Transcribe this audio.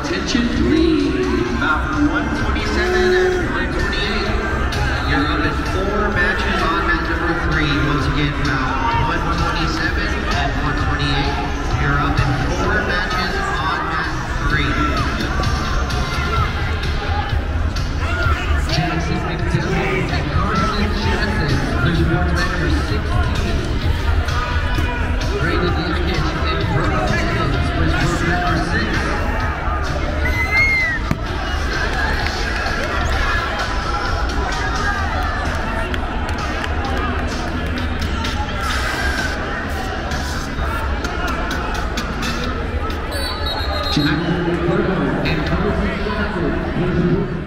Attention please, about 127 and 128. You're up at 4 matches on mat number 3. Once again, about 127 and 128. You're up at 4 matches on mat 3. Jackson McDowell and Carson Jackson. There's your board mat number 16. Brandon Yankic and Bruno Timmons. There's board mat number 6. Jack and Carson Jackson.